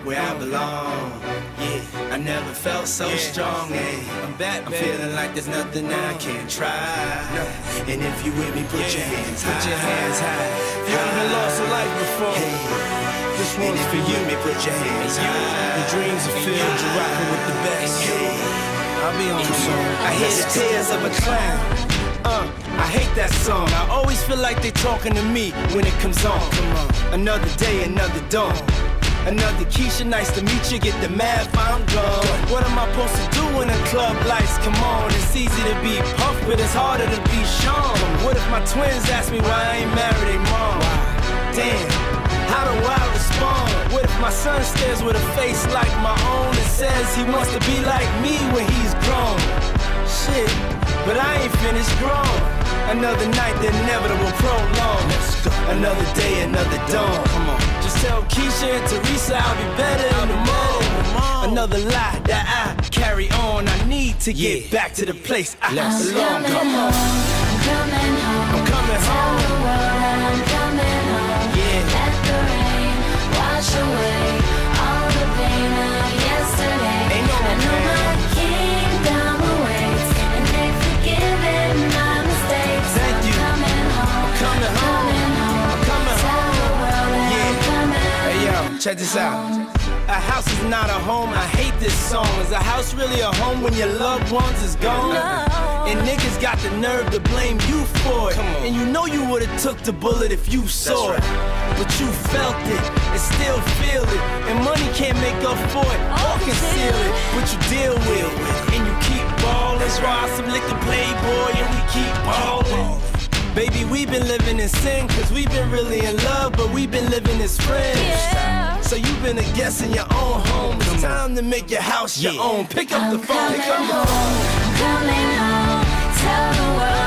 where I belong. Yeah, I never felt so strong. I'm back, I'm feeling like there's nothing I can't try. And if you with me, put your hands high. Put your hands high. You haven't lost a life before. This one's for you. Put your hands high. Your dreams are filled, you're rocking with the best. I'll be on the song. I hear the tears of a clown. I hate that song. I always feel like they talking to me when it comes on. Another day, another dawn. Another Keisha, nice to meet you. Get the math, I'm gone. What am I supposed to do when the club lights come on? It's easy to be Puff, but it's harder to be Sean. What if my twins ask me why I ain't married their mom? Damn, how do I respond? What if my son stares with a face like my own and says he wants to be like me when he's grown? Shit, but I ain't finished grown. Another night, the inevitable prolong. Another day, another dawn. Come on. Just tell Keisha and Teresa I'll be better in the morning. Another lie that I carry on. I need to get back to the place I belong. Come on. I'm coming home. I'm coming home. Tell the world I'm coming home. Yeah. Let the rain wash away all the pain of yesterday. Ain't no I know pain. my kingdom awaits, and they've forgiven my mistakes. Thank you. I'm coming home. I'm coming home. I'm coming Tell home. the world that I'm coming Hey yo, check this out. A house is not a home, I hate this song. Is a house really a home when your loved ones is gone? And niggas got the nerve to blame you for it. And you know you would've took the bullet if you saw it. But you felt it and still feel it. And money can't make up for it or conceal it. But you deal with it and you keep ballin'. Raw some liquor playboy and we keep ballin'. Baby, we've been living in sin, cause we've been really in love, but we've been living as friends. So you've been a guest in your own home. It's time to make your house your own. Pick up the phone, pick up the phone. I'm coming home. Tell the world